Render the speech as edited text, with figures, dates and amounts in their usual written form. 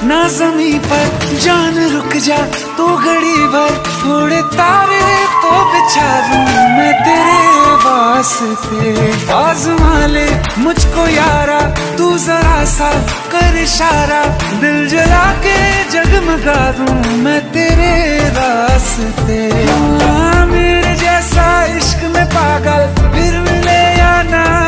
ना जमी पर जान रुक जा तो घड़ी भर, थोड़े तारे तो बिछा दूं मैं तेरे वास्ते। आज़मा ले मुझको यारा, तू जरा सा कर इशारा, दिल जला के जगमगा दूं मैं तेरे रास्ते। मेरे जैसा इश्क में पागल फिर मिले या ना